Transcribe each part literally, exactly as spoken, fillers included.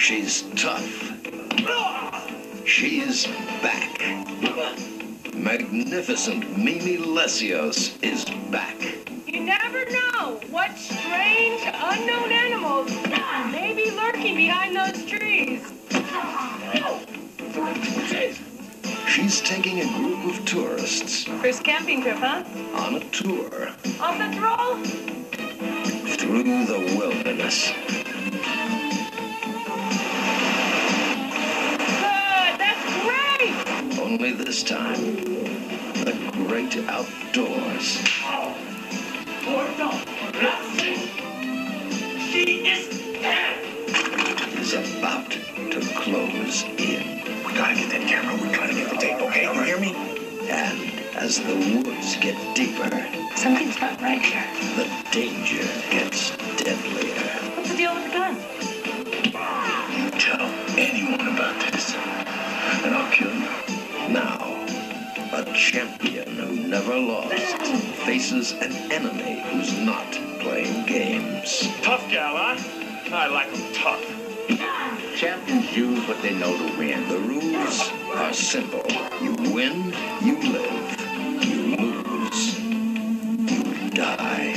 She's tough. She's back. Magnificent Mimi Lesseos is back. You never know what strange, unknown animals may be lurking behind those trees. She's taking a group of tourists. First camping trip, huh? On a tour. Off the roll? Through the wilderness. Good, that's great! Only this time, the great outdoors. She is dead! Is about to close in. We gotta get that camera. We gotta get the tape, okay? You hear me? And as the woods get deeper, Something's not right here. the danger gets deadlier. What's the deal with the gun? You tell anyone about this, and I'll kill you. Now, a champion who never lost faces an enemy who's not playing games. Tough gal, huh? I like them tough. Champions use what they know to win. The rules are simple. You win, you live. You lose, you die.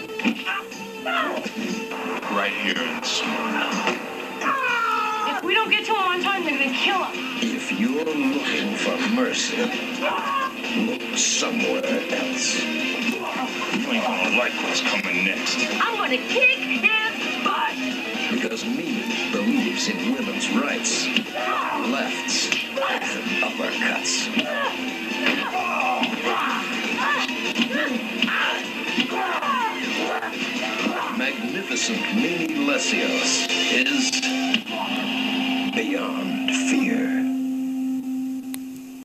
Right here in Smyrna. If we don't get to him on time, they're gonna kill him. If you're looking for mercy, look somewhere else. You ain't gonna like what's coming next. I'm gonna kick his butt. Because Mimi believes in women's rights, lefts, and uppercuts. Magnificent Mimi Lesseos is beyond fear.